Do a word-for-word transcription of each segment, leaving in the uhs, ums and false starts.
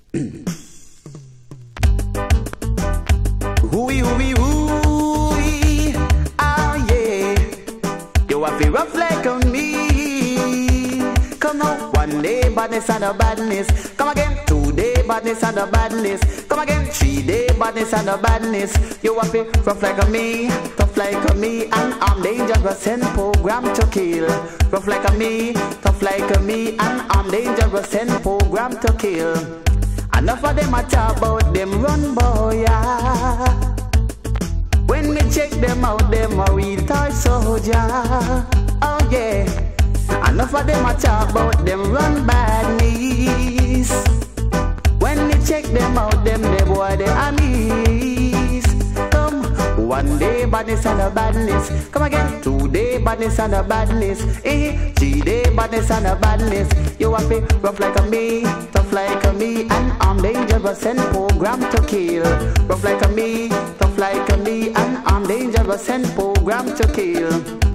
Ooey, ooey, ooey, oh yeah. You a feel rough like a me. Come on, one day badness and a badness. Come again, two day badness and a badness. Come again, three day badness and a badness. You a feel rough like a me, tough like a me, and I'm dangerous and programmed to kill. Rough like a me, tough like a me, and I'm dangerous and programmed to kill. Enough of them a talk about them run boy, yeah. When me check them out, them a real toy soldier. Oh yeah. Enough of them a talk about them run badness. When me check them out, them they boy they amis. Come, one day badness and a badness. Come again, two day badness and a badness. Eh, three day badness and a badness. You a be rough like a me, tough like a me, and I'm dangerous and programmed to kill. Rough like a me, tough like a me, and I'm dangerous and programmed to kill.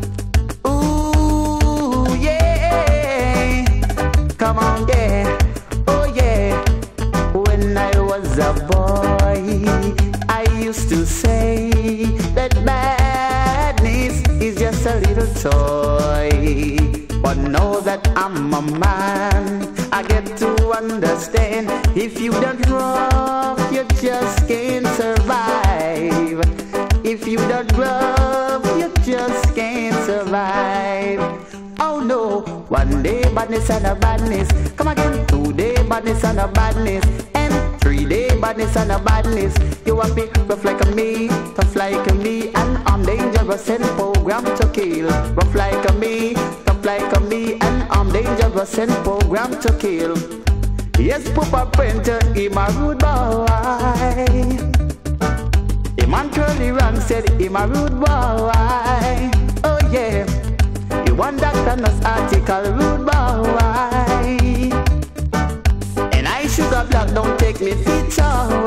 Ooh yeah, come on yeah, oh yeah. When I was a boy, I used to say that badness is just a little toy. But now that I'm a man, I get to understand, if you don't rough, you just can't survive. If you don't rough, you just can't survive. Oh no, one day badness and a badness. Come again, two day badness and a badness, and three day badness and a badness. You a be rough like a me, tough like a me, and I'm dangerous and programmed to kill. Rough like a me, tough like a me, and I'm dangerous and programmed to kill. Yes, Papa Printer, him a rude boy. Him and Curly Rank said him a rude boy. Oh yeah, you want Doctor Nuss article, rude boy. And I sugar black, don't take me feature.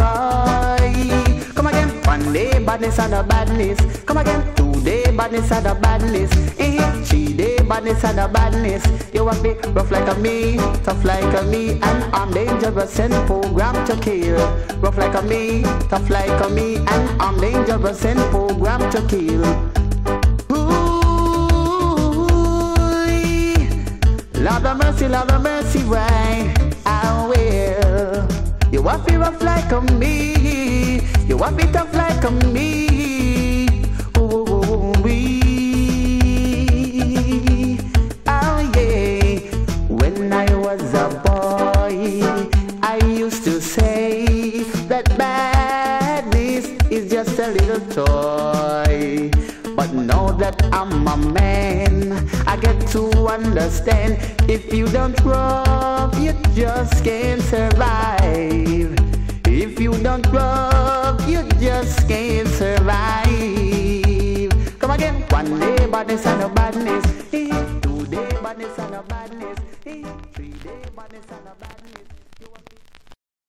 Come again, one day badness and a badness. Come again, two day badness and a badness. Eh, three day badness and a badness. You a be rough like a me, tough like a me, and I'm dangerous and programmed to kill. Rough like a me, tough like a me, and I'm dangerous and programmed to kill. Ooh, Lord of mercy, Lord of mercy, why I will. You a be rough like a me, you a be tough like a me. I used to say that badness is just a little toy. But now that I'm a man, I get to understand, if you don't rough, you just can't survive. If you don't rough, you just can't survive. Come again, one day badness and a badness, two day badness and a badness, three day badness and a